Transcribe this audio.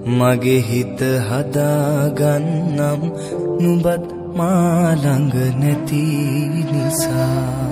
මගේ හිත හදාගන්නම් නුඹත් මා ළඟ නැති නිසා